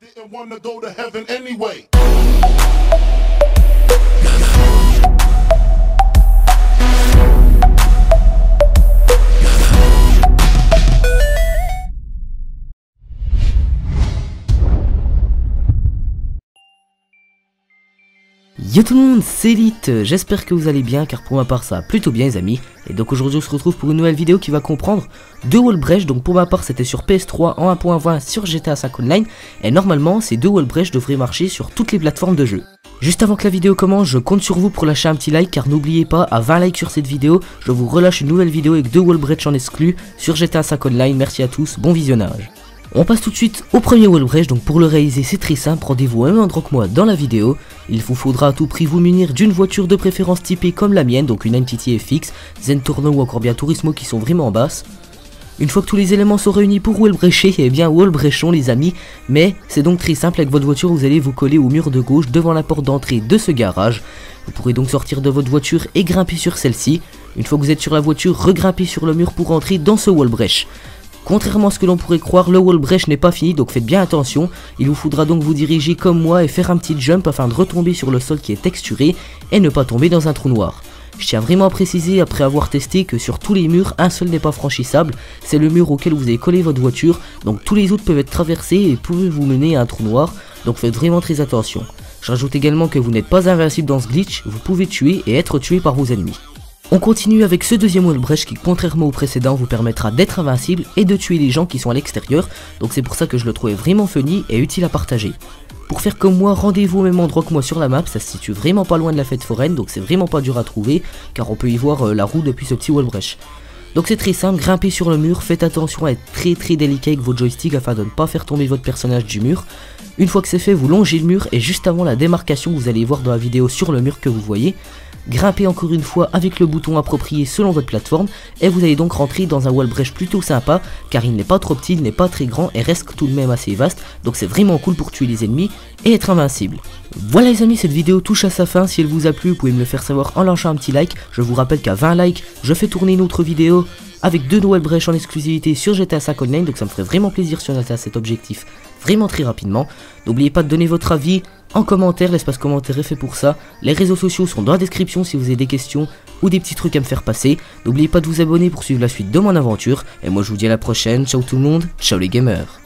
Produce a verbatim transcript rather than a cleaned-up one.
didn't wanna go to heaven anyway. Yo tout le monde, c'est Elite, j'espère que vous allez bien car pour ma part ça va plutôt bien les amis. Et donc aujourd'hui on se retrouve pour une nouvelle vidéo qui va comprendre deux wall breach. Donc pour ma part c'était sur P S trois en un point vingt sur G T A cinq Online. Et normalement ces deux wall breach devraient marcher sur toutes les plateformes de jeu. Juste avant que la vidéo commence, je compte sur vous pour lâcher un petit like car n'oubliez pas, à vingt likes sur cette vidéo, je vous relâche une nouvelle vidéo avec deux wall breach en exclu sur G T A cinq Online. Merci à tous, bon visionnage. On passe tout de suite au premier wall breach. Donc pour le réaliser c'est très simple, rendez-vous au même endroit que moi dans la vidéo. Il vous faudra à tout prix vous munir d'une voiture de préférence typée comme la mienne, donc une M T T F X, Zentorno ou encore bien Turismo qui sont vraiment en basse. Une fois que tous les éléments sont réunis pour wall breacher, et bien wall breachons les amis. Mais c'est donc très simple, avec votre voiture vous allez vous coller au mur de gauche devant la porte d'entrée de ce garage. Vous pourrez donc sortir de votre voiture et grimper sur celle-ci. Une fois que vous êtes sur la voiture, regrimper sur le mur pour entrer dans ce wall breach. Contrairement à ce que l'on pourrait croire, le wall breach n'est pas fini, donc faites bien attention. Il vous faudra donc vous diriger comme moi et faire un petit jump afin de retomber sur le sol qui est texturé et ne pas tomber dans un trou noir. Je tiens vraiment à préciser après avoir testé que sur tous les murs, un seul n'est pas franchissable, c'est le mur auquel vous avez collé votre voiture, donc tous les autres peuvent être traversés et peuvent vous mener à un trou noir, donc faites vraiment très attention. Je rajoute également que vous n'êtes pas invincible dans ce glitch, vous pouvez tuer et être tué par vos ennemis. On continue avec ce deuxième wall breach qui, contrairement au précédent, vous permettra d'être invincible et de tuer les gens qui sont à l'extérieur, donc c'est pour ça que je le trouvais vraiment funny et utile à partager. Pour faire comme moi, rendez-vous au même endroit que moi sur la map, ça se situe vraiment pas loin de la fête foraine, donc c'est vraiment pas dur à trouver, car on peut y voir euh, la roue depuis ce petit wall breach. Donc c'est très simple, grimpez sur le mur, faites attention à être très très délicat avec vos joysticks afin de ne pas faire tomber votre personnage du mur. Une fois que c'est fait, vous longez le mur et juste avant la démarcation que vous allez voir dans la vidéo sur le mur que vous voyez, grimpez encore une fois avec le bouton approprié selon votre plateforme et vous allez donc rentrer dans un wall breach plutôt sympa car il n'est pas trop petit, il n'est pas très grand et reste tout de même assez vaste, donc c'est vraiment cool pour tuer les ennemis et être invincible. Voilà les amis, cette vidéo touche à sa fin. Si elle vous a plu, vous pouvez me le faire savoir en lâchant un petit like. Je vous rappelle qu'à vingt likes, je fais tourner une autre vidéo avec deux wall breach en exclusivité sur G T A cinq Online, donc ça me ferait vraiment plaisir si on atteint cet objectif vraiment très rapidement. N'oubliez pas de donner votre avis en commentaire, l'espace commentaire est fait pour ça. Les réseaux sociaux sont dans la description si vous avez des questions ou des petits trucs à me faire passer. N'oubliez pas de vous abonner pour suivre la suite de mon aventure. Et moi je vous dis à la prochaine, ciao tout le monde, ciao les gamers.